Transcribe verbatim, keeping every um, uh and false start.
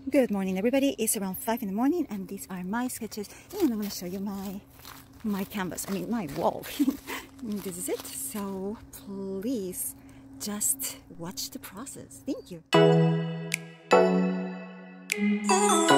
Good morning, everybody. It's around five in the morning, and these are my sketches, and I'm going to show you my my canvas. I mean, my wall. This is it. So please just watch the process. Thank you.